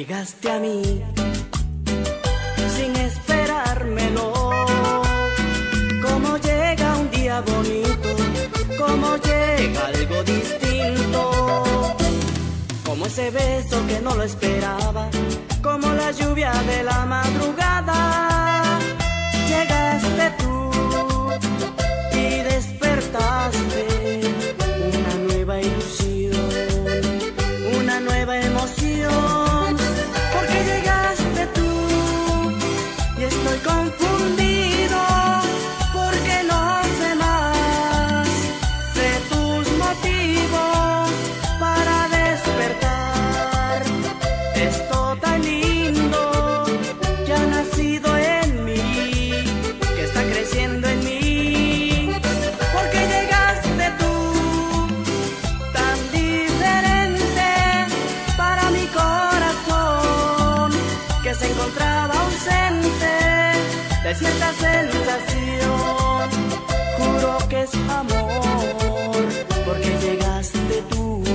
Llegaste a mí sin esperármelo, como llega un día bonito, como llega algo distinto, como ese beso que no lo esperaba, como la lluvia de la madrugada. Llegaste tú y despertaste una nueva ilusión, una nueva emoción, porque llegaste tú y estoy confundido, porque no sé más de tus motivos para despertar. Esto tan lindo que ha nacido en mí, que está creciendo en mí, porque llegaste tú tan diferente para mi corazón, que se encontraba ausente de cierta sensación. Juro que es amor, porque llegaste tú.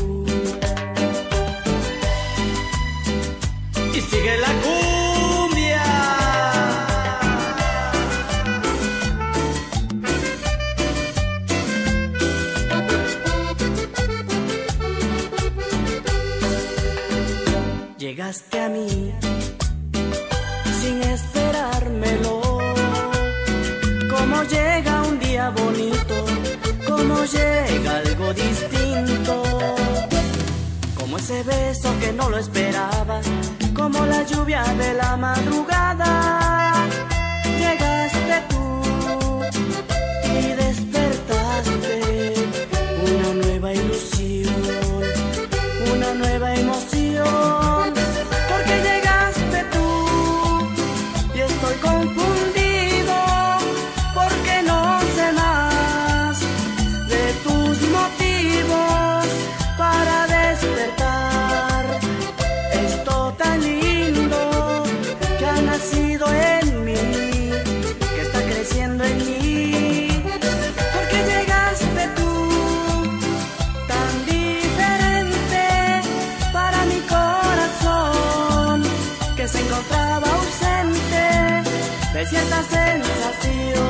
Y sigue la cumbia. Llegaste a mí sin esperármelo, como llega un día bonito, como llega algo distinto, como ese beso que no lo esperaba, como la lluvia de la madrugada. Llegaste tú y despertaste una nueva ilusión, una nueva emoción, porque llegaste tú y estoy confundido, porque no sé más de tus motivos para despertar. Esto tan lindo que ha nacido en mí, que está creciendo en mí, porque llegaste tú tan diferente para mi corazón, que se encontraba ausente de cierta sensación.